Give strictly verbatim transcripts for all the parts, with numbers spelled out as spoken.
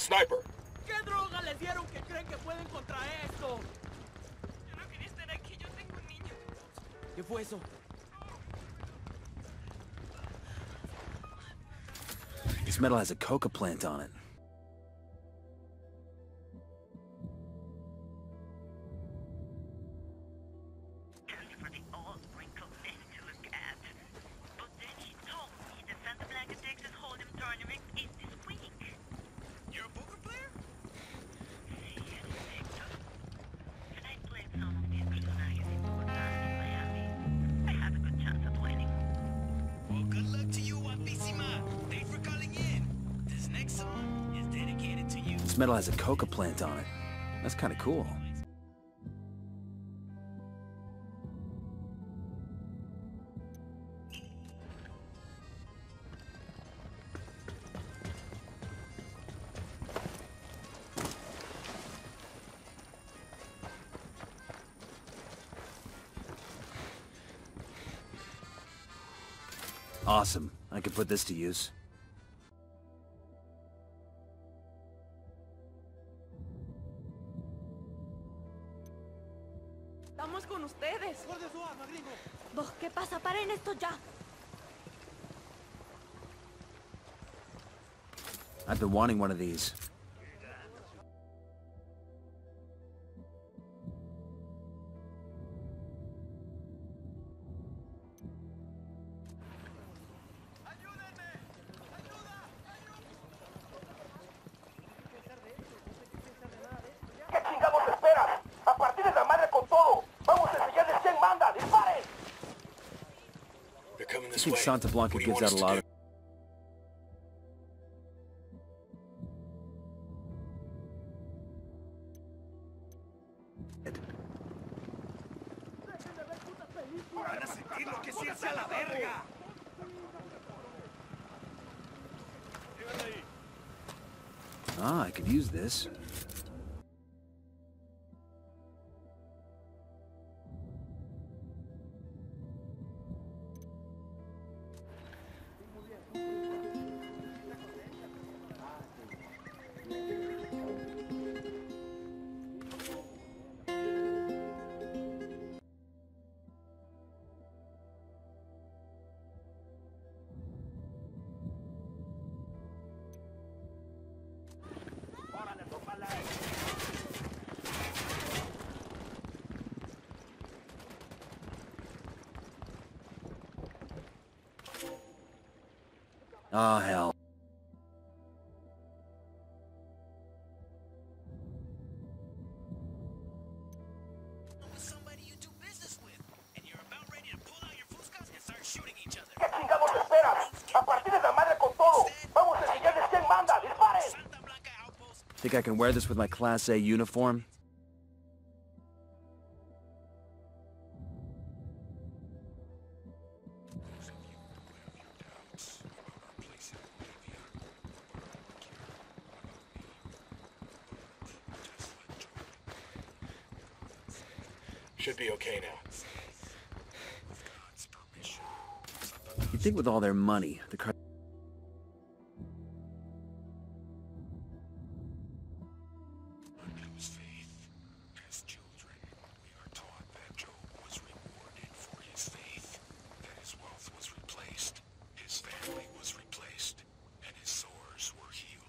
Sniper. ¿Qué droga les dieron que creen que pueden contra esto? Yo no quería estar aquí, yo tengo un niño. ¿Qué fue eso? This metal has a coca plant on it. Just for the old wrinkled men to look at. But then he told me the Santa Blanca, Texas Hold'em tournament is this week. You're a poker player? Sí, en efecto. And I played some of these personajes in Bogotá and Miami. I have a good chance at winning. Well, good luck to you, Guapísima. Thanks for calling in. This next song is dedicated to you. This metal has a coca plant on it. That's kind of cool. Awesome. I can put this to use. Estamos con ustedes. ¡Guardia su arma, gringo! Vos, ¿qué pasa? ¡Paren esto ya! I've been wanting one of these. ¿Qué chingados esperas? ¡A partir de la madre con todo! ¡Vamos a enseñarles quién manda! ¡Disparen! They're coming I this think way. Santa Blanca What do you gives want out us a to lot do? of... Van a sentir lo que es irse a la verga. Ah, I could use this. Oh, hell. Somebody you do business with, and you're about ready to pull out your fuscas and start shooting each other. ¿Qué chingados esperas? ¡A partir de la madre con todo! ¡Vamos a enseñarles quién manda! ¡Disparen! Santa Blanca outpost. Think I can wear this with my Class A uniform? Should be okay now. You'd think with all their money, the car... Lose faith. As children, we are taught that Job was rewarded for his faith, that his wealth was replaced, his family was replaced, and his sores were healed.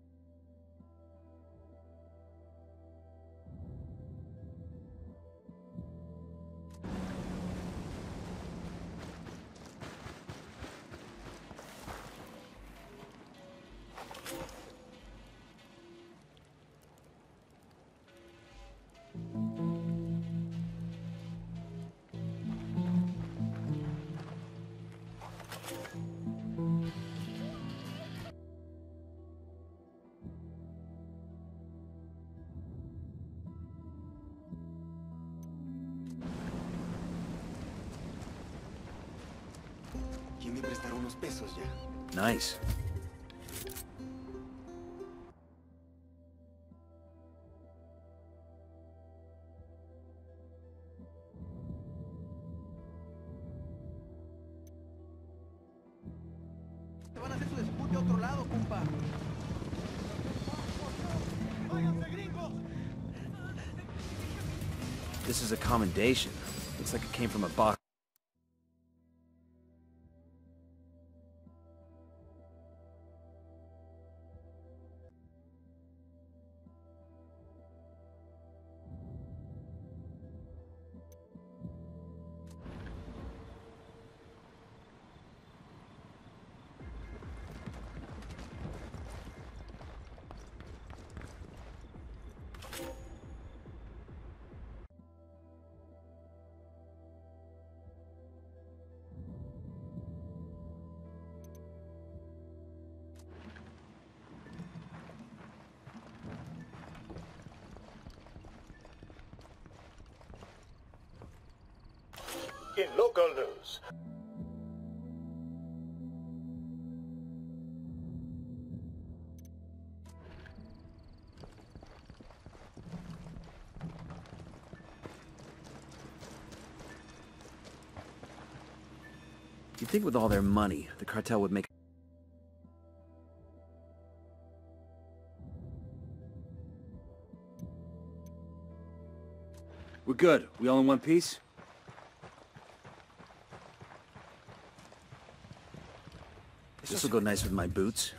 ¿Quién me prestará unos pesos ya? Nice. Te van a hacer su despute a otro lado, compa. This is a commendation. Looks like it came from a box. In local news, You'd think with all their money, the cartel would make... We're good. We all in one piece? This will go nice with my boots.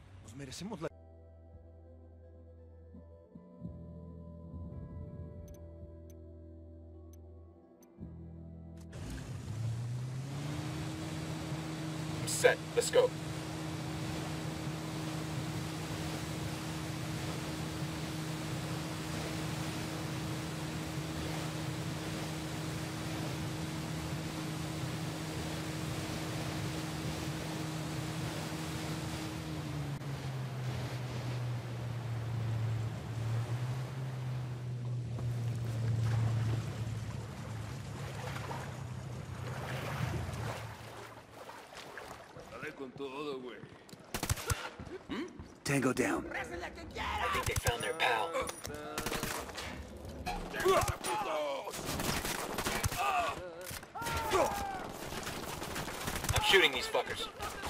I'm set. Let's go. Tango down. I think they found their pal. I'm shooting these fuckers.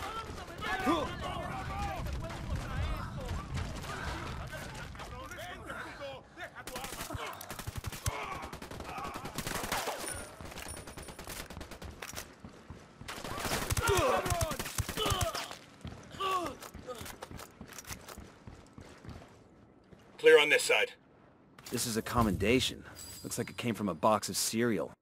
Clear on this side. This is a commendation. Looks like it came from a box of cereal.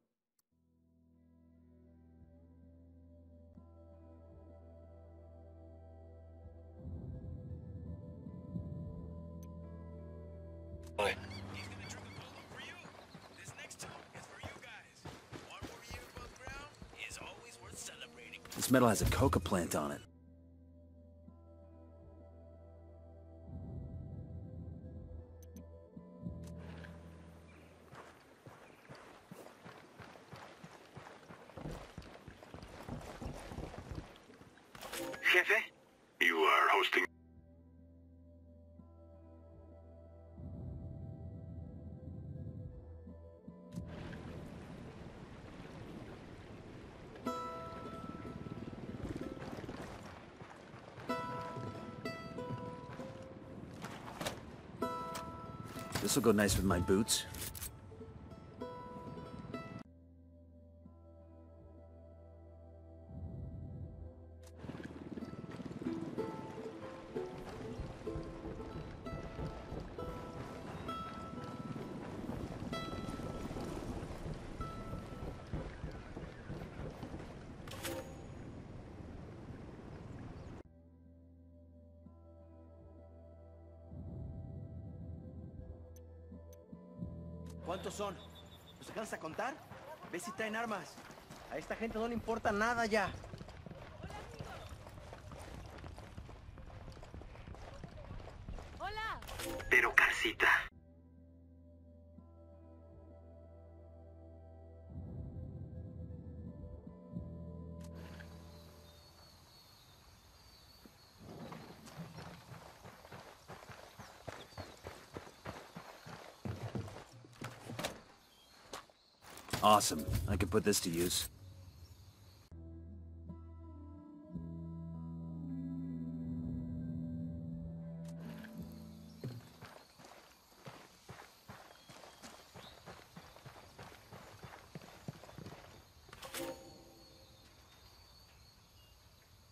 Bye. He's gonna drink a bottle for you. This next song is for you guys. One more year above ground is always worth celebrating. This metal has a coca plant on it. Jefe? You are hosting... This will go nice with my boots. ¿Cuántos son? ¿Los alcanzas a contar? Ve si traen armas. A esta gente no le importa nada ya. Hola. Pero casita. Awesome. I can put this to use.